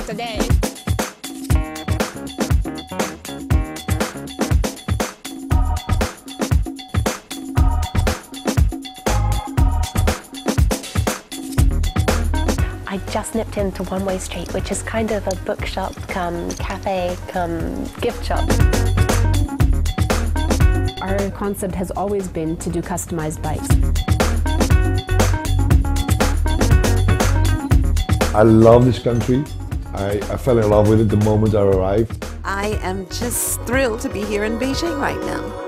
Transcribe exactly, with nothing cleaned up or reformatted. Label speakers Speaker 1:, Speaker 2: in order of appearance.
Speaker 1: today.
Speaker 2: I just nipped into One Way Street, which is kind of a bookshop come cafe come gift shop.
Speaker 3: Our concept has always been to do customized bikes.
Speaker 4: I love this country. I, I fell in love with it the moment I arrived.
Speaker 5: I am just thrilled to be here in Beijing right now.